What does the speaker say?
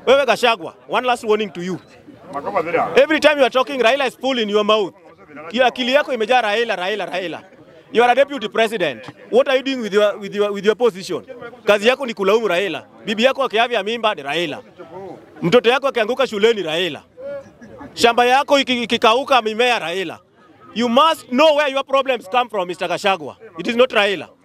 Wewe Gachagua, one last warning to you. Every time you are talking, Raila is full in your mouth. Akili yako imejaa Raila. You are a deputy president. What are you doing with your position? Kazi yako ni kulaumu Raila. Bibi yako akiavya mimba ni Raila. Mtoto yako akianguka shuleni Raila. Shamba yako ikikauka mimea Raila. You must know where your problems come from, Mr. Gachagua. It is not Raila.